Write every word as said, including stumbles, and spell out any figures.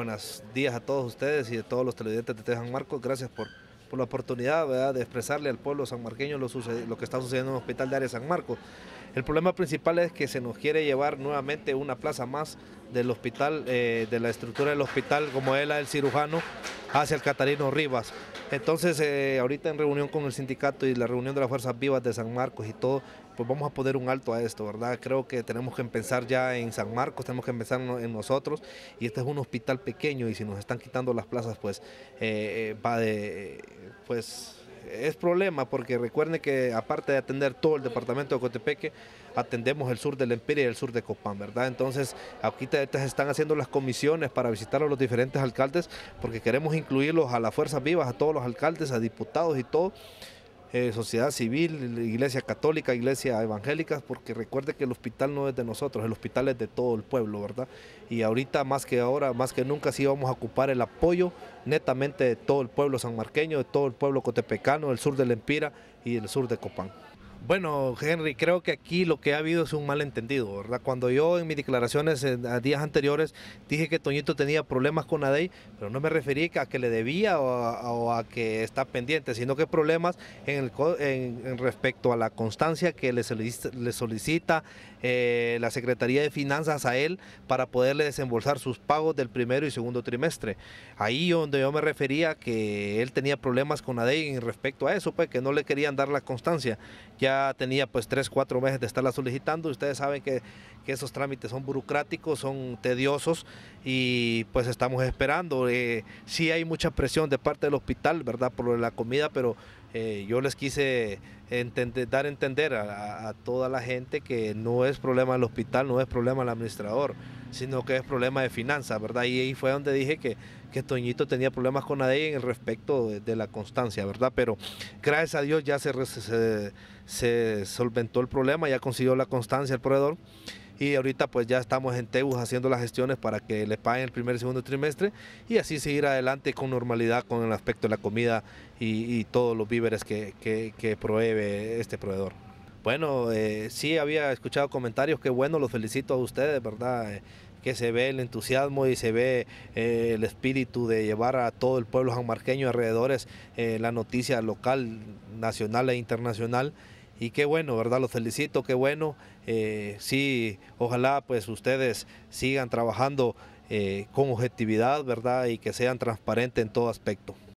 buenos días a todos ustedes y a todos los televidentes de T V San Marcos. Gracias por, por la oportunidad, ¿verdad?, de expresarle al pueblo sanmarqueño lo, sucede, lo que está sucediendo en el Hospital de Área San Marcos. El problema principal es que se nos quiere llevar nuevamente una plaza más del hospital, eh, de la estructura del hospital, como es la del cirujano, hacia el Catarino Rivas. Entonces, eh, ahorita en reunión con el sindicato y la reunión de las fuerzas vivas de San Marcos y todo, pues vamos a poner un alto a esto, ¿verdad? Creo que tenemos que empezar ya en San Marcos, tenemos que empezar en nosotros, y este es un hospital pequeño y si nos están quitando las plazas, pues eh, va de, pues es problema, porque recuerden que aparte de atender todo el departamento de Cotepeque, atendemos el sur del Empire y el sur de Copán, ¿verdad? Entonces, aquí se están haciendo las comisiones para visitar a los diferentes alcaldes, porque queremos incluirlos a las fuerzas vivas, a todos los alcaldes, a diputados y todo, eh, sociedad civil, iglesia católica, iglesia evangélica, porque recuerde que el hospital no es de nosotros, el hospital es de todo el pueblo, ¿verdad? Y ahorita más que ahora, más que nunca, sí vamos a ocupar el apoyo netamente de todo el pueblo sanmarqueño, de todo el pueblo cotepecano, del sur del Empira y del sur de Copán. Bueno, Henry, creo que aquí lo que ha habido es un malentendido, ¿verdad? Cuando yo en mis declaraciones en, a días anteriores dije que Toñito tenía problemas con ADEI, pero no me referí a que le debía o a, o a que está pendiente, sino que problemas en, el, en, en respecto a la constancia que le solicita, le solicita eh, la Secretaría de Finanzas a él para poderle desembolsar sus pagos del primero y segundo trimestre. Ahí donde yo me refería que él tenía problemas con ADEI en respecto a eso, pues que no le querían dar la constancia. Ya tenía pues tres, cuatro meses de estarla solicitando. Ustedes saben que, que esos trámites son burocráticos, son tediosos y pues estamos esperando. Eh, sí hay mucha presión de parte del hospital, ¿verdad?, por la comida, pero eh, yo les quise entender, dar a entender a, a toda la gente que no es problema del hospital, no es problema del administrador, sino que es problema de finanzas, ¿verdad? Y ahí fue donde dije que, que Toñito tenía problemas con ADEI en el respecto de, de la constancia, ¿verdad? Pero gracias a Dios ya se, se, se solventó el problema, ya consiguió la constancia el proveedor. Y ahorita pues ya estamos en Teus haciendo las gestiones para que le paguen el primer y segundo trimestre y así seguir adelante con normalidad con el aspecto de la comida y, y todos los víveres que, que, que provee este proveedor. Bueno, eh, sí había escuchado comentarios, que bueno, los felicito a ustedes, ¿verdad? Eh, que se ve el entusiasmo y se ve eh, el espíritu de llevar a todo el pueblo sanmarqueño alrededores eh, la noticia local, nacional e internacional. Y qué bueno, ¿verdad? Los felicito, qué bueno. Eh, sí, ojalá pues ustedes sigan trabajando eh, con objetividad, ¿verdad? Y que sean transparentes en todo aspecto.